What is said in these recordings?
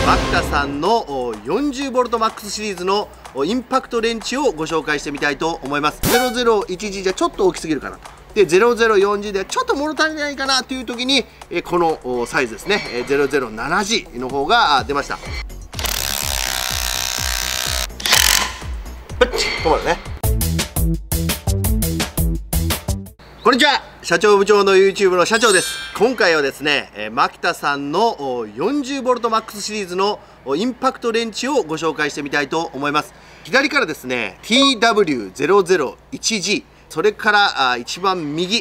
牧田さんの 40VMAX シリーズのインパクトレンチをご紹介してみたいと思います。 001G じゃちょっと大きすぎるかなと。で 004G でちょっと物足りないかなという時にこのサイズですね 007G の方が出ました。プッチ止まるね。こんにちは、社長部長の YouTube の社長です。今回はですね、牧田さんの 40VMAX シリーズのインパクトレンチをご紹介してみたいと思います。左からですね TW001G、 それから一番右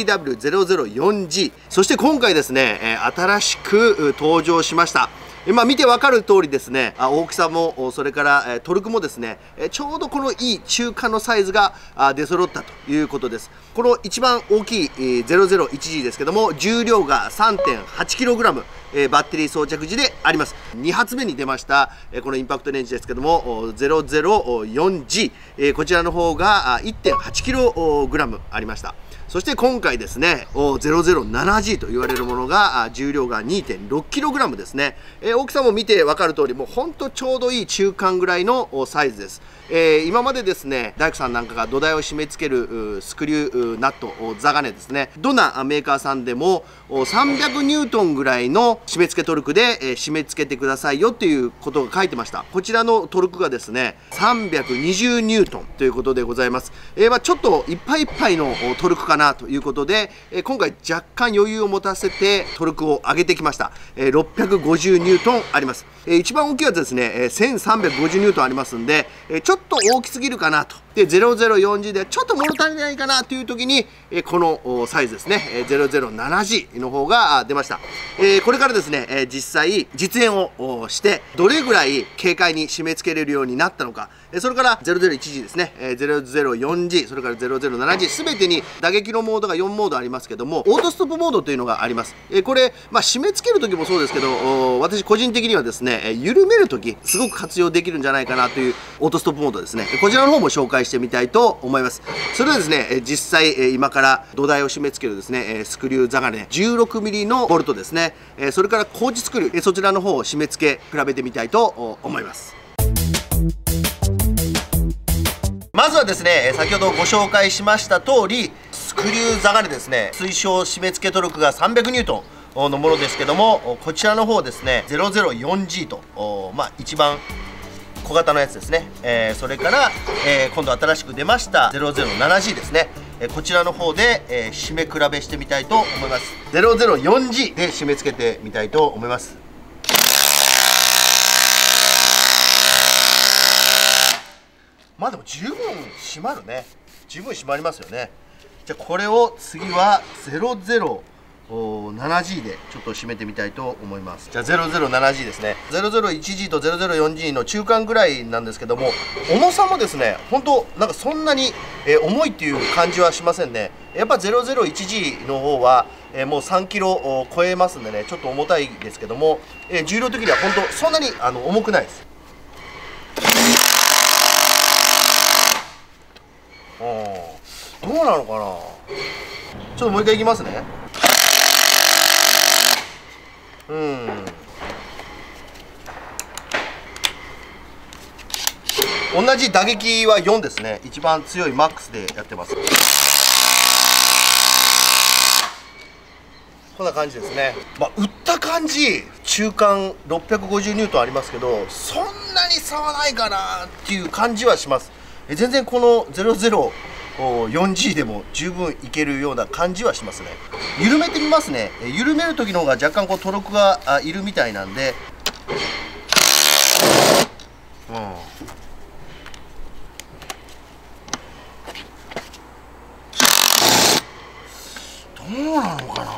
TW004G、 そして今回ですね新しく登場しました見てわかる通りですね、大きさもそれからトルクもですねちょうどこのいい中間のサイズが出揃ったということです。この一番大きい 001G ですけども、重量が 3.8kg、バッテリー装着時であります。2発目に出ましたこのインパクトレンチですけども 004G、こちらの方が 1.8kg ありました。そして今回ですね 007G と言われるものが重量が 2.6kg ですね。大きさも見て分かる通りもうほんとちょうどいい中間ぐらいのサイズです。今までですね大工さんなんかが土台を締め付けるスクリューナット座金ですね、どんなメーカーさんでも300ニュートンぐらいの締め付けトルクで締め付けてくださいよっていうことが書いてました。こちらのトルクがですね320ニュートンということでございます。ちょっといっぱいいっぱいのトルクかなということで今回若干余裕を持たせてトルクを上げてきました。650ニュートンあります。一番大きいやつですね1350ニュートンありますんでちょっと大きすぎるかなと。で 004G でちょっと物足りないかなという時にこのサイズですね 007G の方が出ました。これからですね実際実演をしてどれぐらい軽快に締め付けれるようになったのか、それから 001G ですね 004G、 それから 007G 全てに打撃のモードが4モードありますけども、オートストップモードというのがあります。これ締め付ける時もそうですけど私個人的にはですね緩める時すごく活用できるんじゃないかなというオートストップモードですね、こちらの方も紹介してみたいと思います。それではですね実際今から土台を締め付けるですねスクリュー座金 16mm のボルトですね、それから工事スクリューそちらの方を締め付け比べてみたいと思います。まずはですね先ほどご紹介しました通りスクリュー座金ですね、推奨締め付けトルクが300ニュートンのものですけども、こちらの方ですね 004G と一番小型のやつですね、それから、今度新しく出ました 007G ですね、こちらの方で、締め比べしてみたいと思います。 004G で締め付けてみたいと思います。でも十分締まるね、十分締まりますよね。じゃあこれを次は 007G でちょっと締めてみたいと思います。じゃあ 007G ですね。 001G と 004G の中間ぐらいなんですけども、重さもですね本当なんかそんなに重いっていう感じはしませんね。やっぱ 001G の方はもう3キロを超えますんでね、ちょっと重たいですけども重量的には本当そんなに重くないです。どうなのかな。ちょっともう一回いきますね。同じ打撃は4ですね。一番強いマックスでやってます。こんな感じですね。打った感じ中間650ニュートンありますけどそんなに差はないかなっていう感じはします。全然この 004G でも十分いけるような感じはしますね。緩めてみますね。緩める時の方が若干トルクがいるみたいなんで、どうなのかな。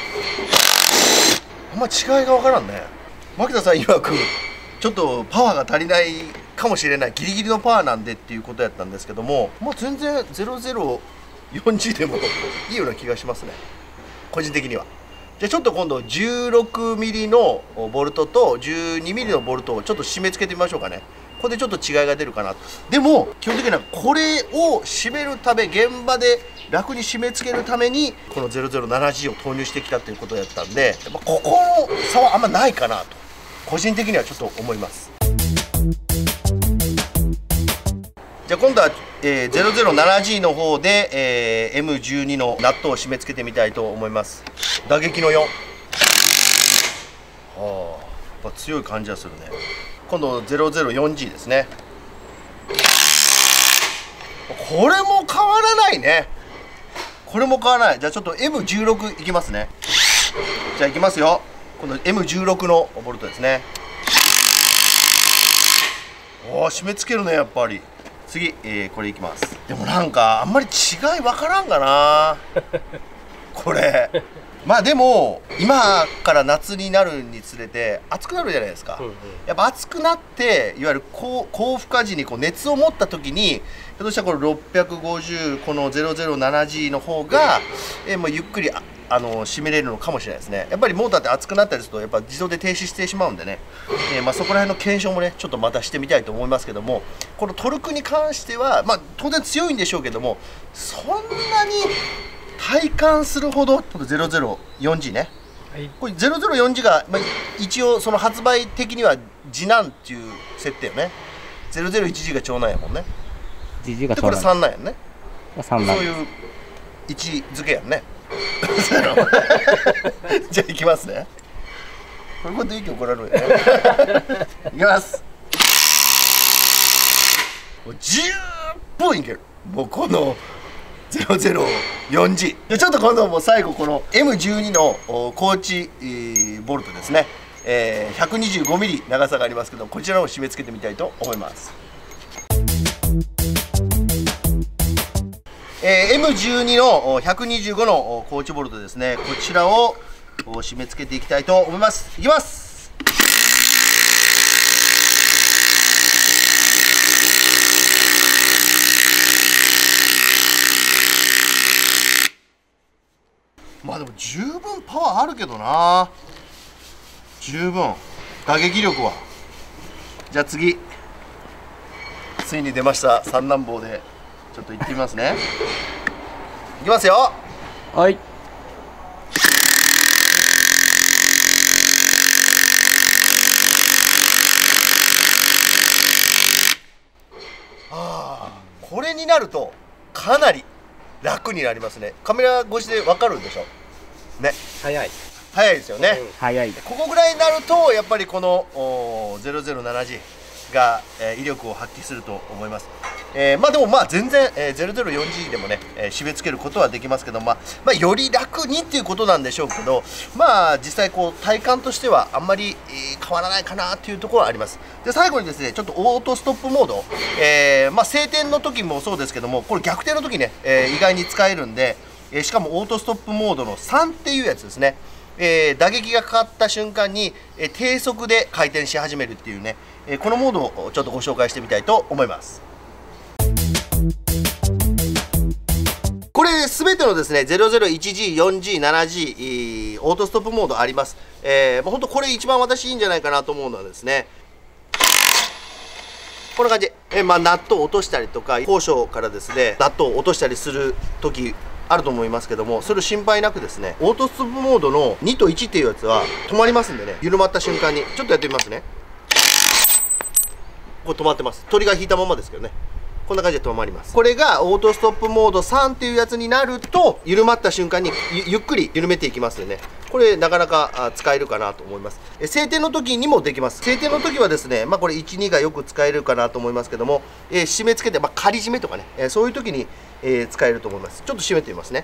あんま違いが分からんね。牧田さん曰くちょっとパワーが足りないかもしれない、ギリギリのパワーなんでっていうことやったんですけども、全然 004G でもいいような気がしますね、個人的には。じゃあちょっと今度 16mm のボルトと 12mm のボルトをちょっと締め付けてみましょうかね。これでちょっと違いが出るかなと。でも基本的にはこれを締めるため、現場で楽に締め付けるためにこの 007G を投入してきたということやったんで、ここの差はあんまないかなと個人的にはちょっと思います。じゃあ今度は、007G の方で、M12 のナットを締め付けてみたいと思います。打撃の4、はあ、やっぱ強い感じはするね。今度 004G ですね。これも変わらないね。これも変わらない。じゃあちょっと M16 いきますね。じゃあいきますよ。この M16 のボルトですね。おお、締め付けるねやっぱり。次、これいきます。でもなんかあんまり違い分からんかなこれ。まあでも今から夏になるにつれて暑くなるじゃないですか。やっぱ暑くなっていわゆる高負荷時にこう熱を持った時に、ひょっとしたらこの650この 007G の方が、もうゆっくり締めれるのかもしれないですね。やっぱりモーターって熱くなったりするとやっぱ自動で停止してしまうんでね、まあ、そこら辺の検証もねちょっとまたしてみたいと思いますけども、このトルクに関してはまあ当然強いんでしょうけども、そんなに体感するほど。004G ね、はい、これ 004G が、まあ、一応その発売的には次男っていう設定よね。 001G が長男やもんね。でこれ三男やんね。そういう位置づけやんねじゃあいきますね。これで息怒られるよねいきます。もう十分いける。もうこの 004G で、ちょっと今度もう最後この M12 の高地ボルトですね、125mm 長さがありますけど、こちらを締め付けてみたいと思います。M12 の125の高地ボルトですね、こちらを締め付けていきたいと思います。いきます。まあでも十分パワーあるけどな。十分打撃力は。じゃあ次、ついに出ました三男坊でちょっと行ってみますね。いきますよ。 はい。 これになるとかなり楽になりますね。カメラ越しで分かるでしょね。 早いですよね、 早い。 ここぐらいになるとやっぱりこの 007G が、威力を発揮すると思います。まあでもまあ全然、004G でもね、締め付けることはできますけど、まあより楽にっていうことなんでしょうけど、まあ実際こう体感としてはあんまり、変わらないかなっていうところはあります。で最後にですね、ちょっとオートストップモード、まあ晴天の時もそうですけども、これ逆転の時ね、意外に使えるんで、しかもオートストップモードの3っていうやつですね。打撃がかかった瞬間に、低速で回転し始めるっていうね、このモードをちょっとご紹介してみたいと思います。これ全てのですね 001G、4G、7G オートストップモードあります。本当これ一番私いいんじゃないかなと思うのはですね、こんな感じ。まあナットを落としたりとか、高所からですねナットを落としたりする時あると思いますけども、それを心配なくですね、オートストップモードの2と1っていうやつは止まりますんでね、緩まった瞬間にちょっとやってみますね。これ止まってます。鳥が引いたままですけどね、こんな感じで止まります。これがオートストップモード3っていうやつになると、緩まった瞬間にゆっくり緩めていきますよね。これなかなか使えるかなと思います。晴天の時にもできます。晴天の時はですね、まあこれ1、2がよく使えるかなと思いますけども、締め付けて、まあ仮締めとかね、そういう時に、使えると思います。ちょっと締めてみますね。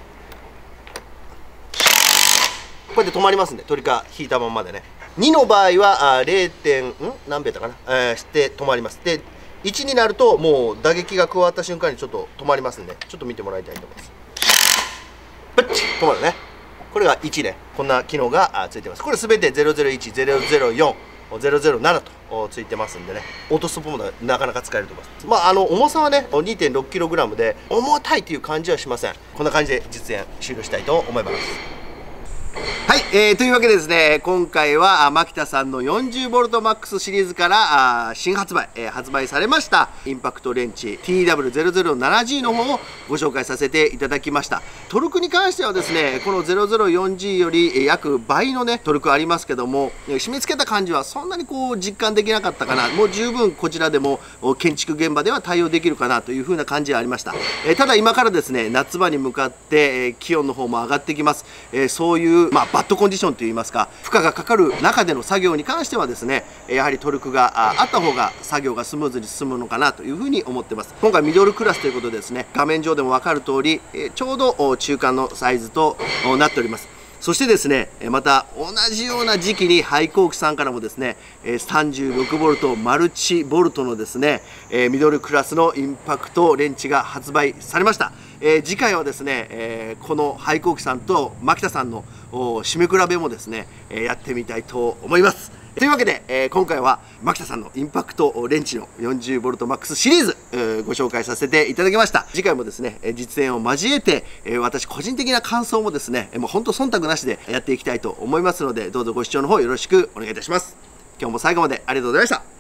こうやって止まりますんで、鳥が引いたままでね。2の場合は0. 何ベータかな、して止まります。で1になるともう打撃が加わった瞬間にちょっと止まりますんで、ちょっと見てもらいたいと思います。プッチ止まるね。これが1ね、こんな機能がついてます。これ全て001、004、007とついてますんでね、オートストップモードはなかなか使えると思います。まあ重さはね 2.6kg で重たいという感じはしません。こんな感じで実演終了したいと思います。はい、 はい、というわけでですね、今回は牧田さんの 40VMAX シリーズから新発売、発売されましたインパクトレンチ TW007G の方をご紹介させていただきました。トルクに関してはですね、この 004G より約倍のねトルクありますけども、締め付けた感じはそんなにこう実感できなかったかな。もう十分こちらでも建築現場では対応できるかなという風な感じはありました。ただ今からですね、夏場に向かって気温の方も上がってきます。そういうバッドコンディションといいますか、負荷がかかる中での作業に関してはですね、やはりトルクがあった方が作業がスムーズに進むのかなというふうに思ってます。今回ミドルクラスということでですね、画面上でも分かる通り、ちょうど中間のサイズとなっております。そしてですね、また同じような時期にハイコークさんからもですね、36V マルチボルトのですね、ミドルクラスのインパクトレンチが発売されました。次回はですね、このハイコークさんと牧田さんの締め比べもですね、やってみたいと思います。というわけで、今回は牧田さんのインパクトレンチの 40VMAX シリーズ、ご紹介させていただきました。次回もですね、実演を交えて、私個人的な感想もですね、もう本当忖度なしでやっていきたいと思いますので、どうぞご視聴の方よろしくお願いいたします。今日も最後までありがとうございました。